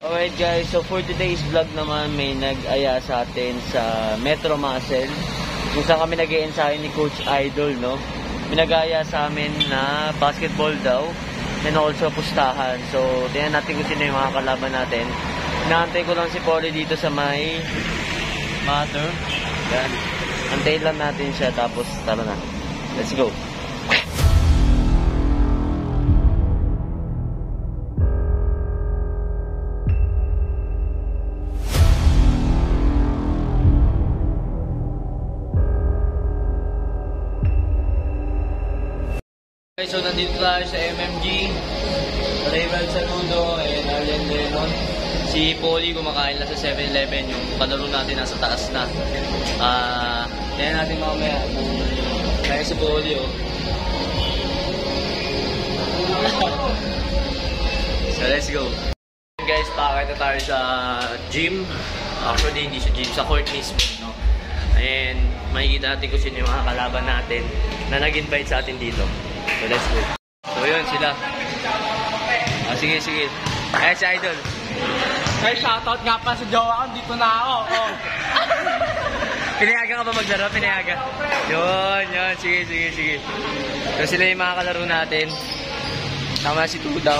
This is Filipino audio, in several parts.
Alright guys, so for today's vlog naman may nag-aya sa atin sa Metro Muscle kung saan kami nag-i-ensayo ni Coach Idol, no? Pinag-aya sa amin na basketball daw and also pustahan. So, tingnan natin kung sino yung mga kalaban natin. Inaantay ko lang si Polly dito sa may mother. Yan. Antayin lang natin siya tapos tara na. Let's go. Okay, so nandito tayo sa MMG, Raymond Saludo, and Arlen Lennon. Si Polly kumakain lang sa 7-Eleven, yung kalaro natin nasa taas na. Kaya natin mamaya. Kaya si Polly, oh. So let's go. Guys, pakita tayo sa gym. Actually, hindi sa gym, sa court mismo, no? And makikita natin kung sino yung mga kalaban natin na nag-invite sa atin dito. So let's go. So yun sila. Sige. Ayan si Idol. Hey, shoutout nga pa sa jowa ko. Dito na ako. Oh. Pinayagan ka ba maglaro? Pinayagan. Yun. Sige. So sila yung mga kalaro natin. Tama si Tudaw.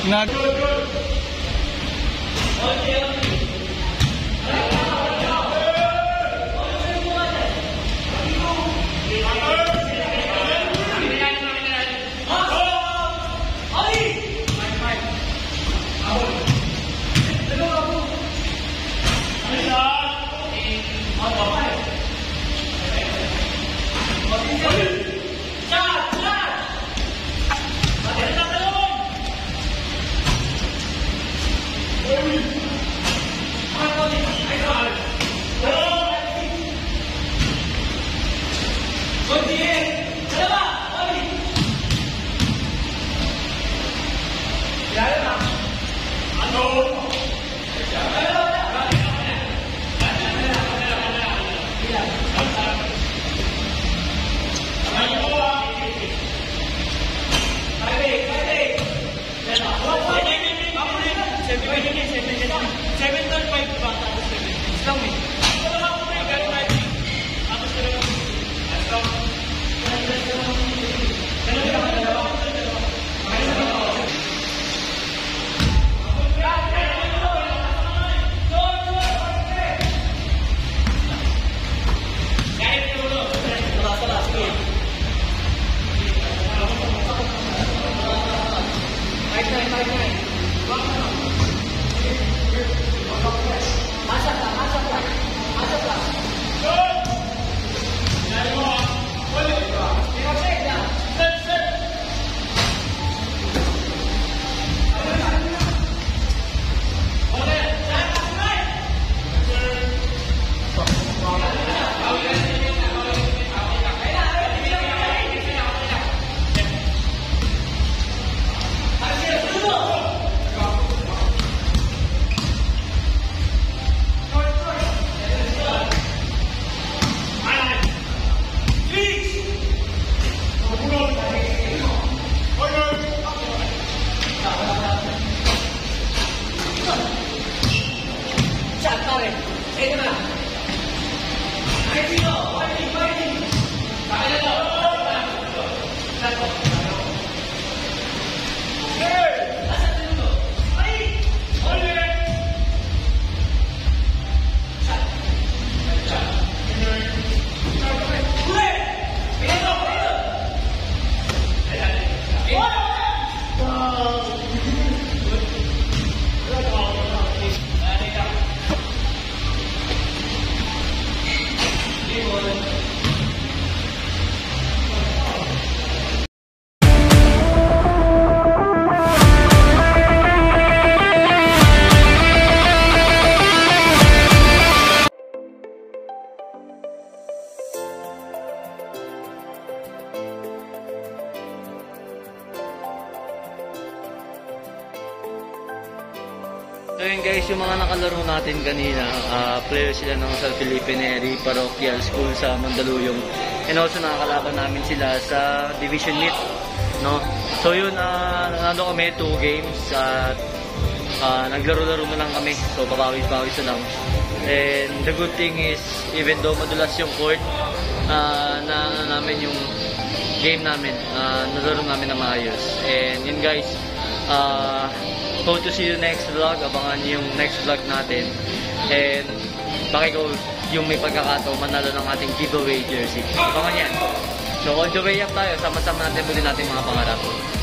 Nag... So yun guys, yung mga nakalaro natin kanina, player sila ng San Felipe Neri Parochial School sa Mandaluyong. And also nakakalaban namin sila sa Division Meet, no? So yun, nanalo kami 2 games at naglaro-laro na lang kami. So papawis-pawis na lang. And the good thing is, even though madulas yung court, na namin yung game namin, nalaro namin na maayos. And yun guys, hope to see you next vlog. Abangan yung next vlog natin. And baka ikaw yung may pagkakataon manalo ng ating giveaway jersey. Abangan yan. So on the way up tayo, sama-sama natin muli natin mga pangarap.